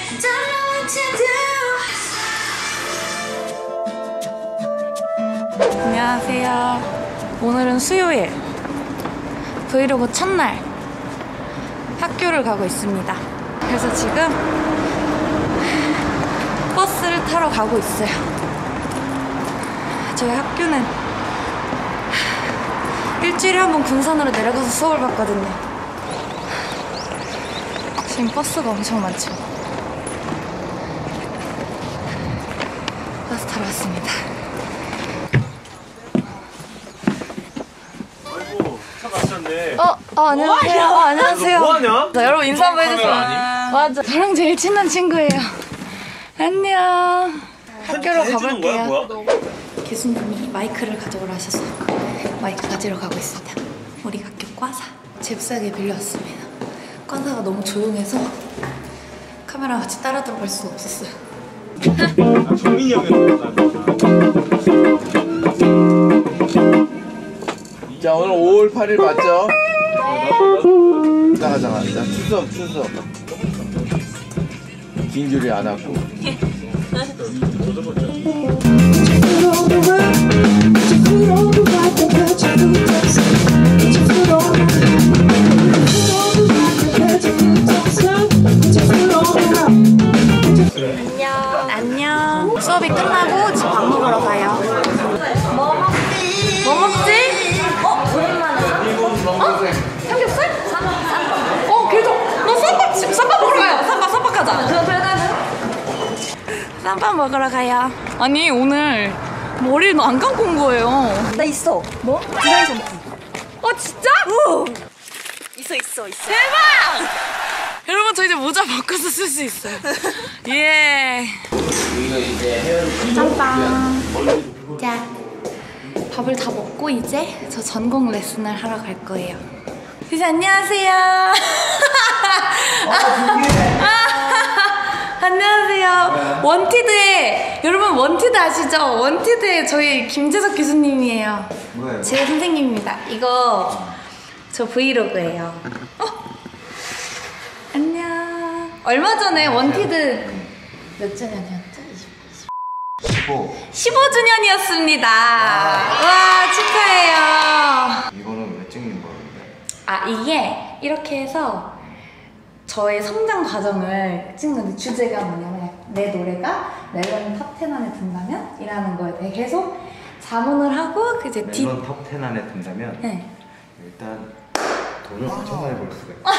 안녕하세요. 오늘은 수요일 브이로그 첫날 학교를 가고 있습니다. 그래서 지금 버스를 타러 가고 있어요. 저희 학교는 일주일에 한 번 군산으로 내려가서 수업을 받거든요. 지금 버스가 엄청 많죠. 버스 타러 왔습니다. 아이고, 차 마셨네. 안녕하세요. 안녕하세요. 뭐하냐? 자, 여러분 인사 한번 해주세요. 맞아. 저랑 제일 친한 친구예요. 안녕. 학교로 가볼게요. 교수님이 마이크를 가져오라 하셔서 마이크 가지러 가고 있습니다. 우리 학교 과사 잽싸게 빌려왔습니다. 과사가 너무 조용해서 카메라 같이 따라 들어갈 수가 없었어요. 정민이 형이었다. 자, 오늘 5월 8일 맞죠? 잠깐. 추석. 긴 줄이 안 왔고. 안녕. 수업이 끝나고 집 밥 먹으러 가요. 뭐 먹지? 오랜만에. 삼겹살? 계속. 너 쌈밥 먹으러 가요. 쌈밥 가자. 쌈밥 먹으러 가요. 아니 오늘 머리를 안 감고 온 거예요. 나 있어. 뭐? 디자인 샴푸. 진짜? 있어. 대박! 여러분 저 이제 모자 바꿔서 쓸 수 있어요. 예. 짬빵. 자, 밥을 다 먹고 이제 저 전공 레슨을 하러 갈 거예요. 선생님 안녕하세요. 안녕하세요. 원티드에 여러분 원티드 아시죠? 원티드에 저희 김재석 교수님이에요. 뭐예요? 제 선생님입니다. 이거 저 브이로그예요. 안녕. 얼마 전에 원티드 몇 주년이었죠? 15주년이었습니다. 와 축하해요. 이거는 왜 찍는 거예요? 이게 이렇게 해서 저의 성장 과정을 찍는데 주제가 뭐냐면 내 노래가 멜론 탑10 안에 든다면? 이라는 거에 대해 계속 자문을 하고 이제 멜론 탑10 안에 든다면? 네. 일단 돈을 엄청 많이 벌 수가 있어요.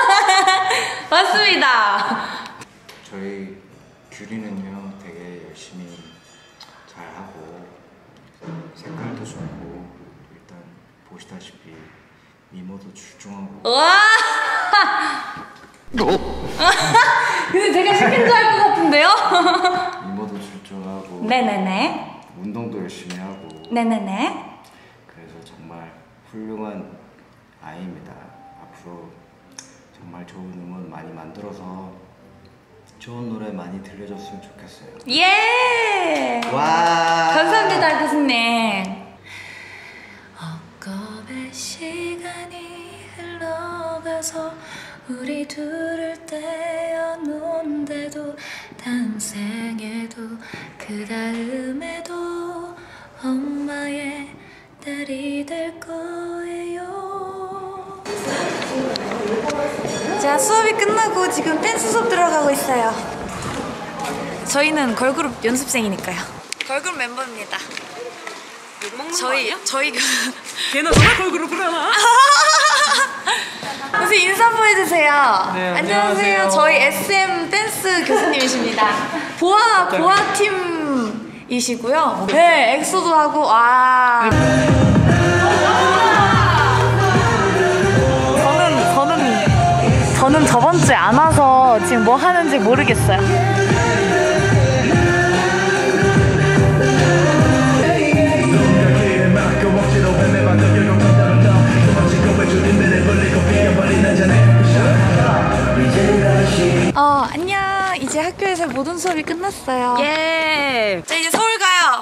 맞습니다. 저희 규리는요 되게 열심히 잘하고 색깔도 좋고 일단 보시다시피 미모도 출중하고. 와! 근데 제가 시킨 줄 알 것 같은데요? 미모도 출중하고. 네네네. 운동도 열심히 하고. 네네네. 그래서 정말 훌륭한 아이입니다. 앞으로 정말 좋은 음원 많이 만들어서 좋은 노래 많이 들려줬으면 좋겠어요. 예! 와! 감사합니다, 교수님. 헛겁의 시간이 흘러가서 우리 둘을 떼어놓은데도 다음 생에도 그 다음에도 엄마의 딸이 될 거예요. 자, 수업이 끝나고 지금 댄스 수업 들어가고 있어요. 저희는 걸그룹 연습생이니까요. 걸그룹 멤버입니다. 저희가 걔는 너가 걸그룹을 하나? 선생님 인사 한번 해주세요. 네, 안녕하세요. 저희 SM 댄스 교수님이십니다. 보아 팀이시고요. 네, 엑소도 하고 와. 저는 저번 주에 안 와서 지금 뭐 하는지 모르겠어요. 안녕. 이제 학교에서 모든 수업이 끝났어요. 예. 자, 이제 서울 가요.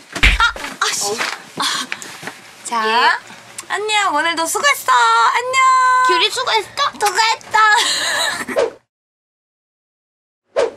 자, 예. 안녕. 오늘도 수고했어. 안녕. 규리 수고했어? 수고했다.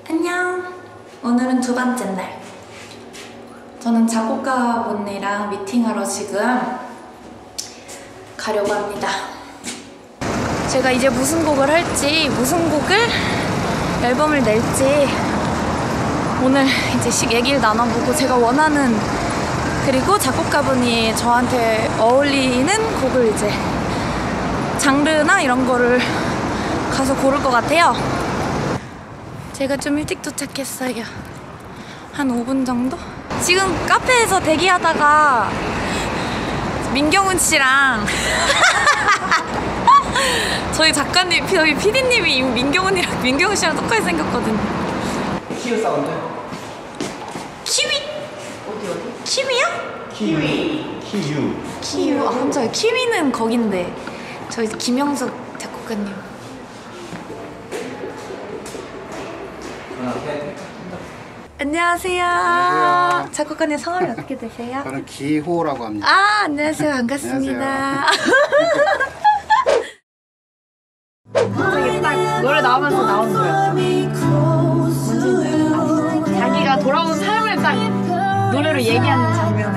오늘은 두 번째 날. 저는 작곡가분이랑 미팅하러 지금 가려고 합니다. 제가 이제 무슨 곡을 할지, 무슨 곡을 앨범을 낼지 오늘 이제 얘기를 나눠보고 제가 원하는 그리고 작곡가분이 저한테 어울리는 곡을 이제 장르나 이런 거를 가서 고를 것 같아요. 제가 좀 일찍 도착했어요. 한 5분 정도? 지금 카페에서 대기하다가 민경훈 씨랑 저희 작가님, 저희 PD님이 민경훈 씨랑 똑같이 생겼거든요. 키우 사운드? 키위? 키위요? 키유. 키위. 아, 깜짝이야. 키위는 거긴데. 저희 김영석 작곡가님. 안녕하세요. 안녕하세요. 작곡가님 성함이 어떻게 되세요? 저는 기호라고 합니다. 아, 안녕하세요. 반갑습니다. 갑자기 딱 노래 나오면서 나온 거예요. 자기가 돌아온 삶을 딱 노래로 얘기하는 장면에.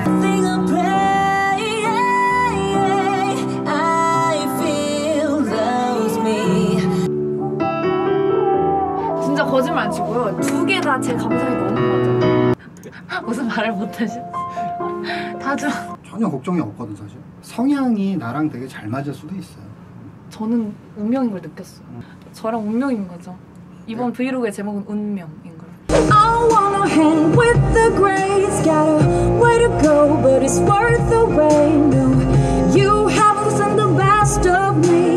진짜 거짓말 안 치고요. 두 개 다 제 감성이 너무 맞아요. 무슨 말을 못하지? 다죠. 전혀 걱정이 없거든 사실. 성향이 나랑 되게 잘 맞을 수도 있어요. 저는 운명인 걸 느꼈어요. 저랑 운명인 거죠. 이번 브이로그의 제목은 운명인 걸. I wanna hang with the greats, got a way to go, but it's worth the wait. No, you haven't seen the best of me.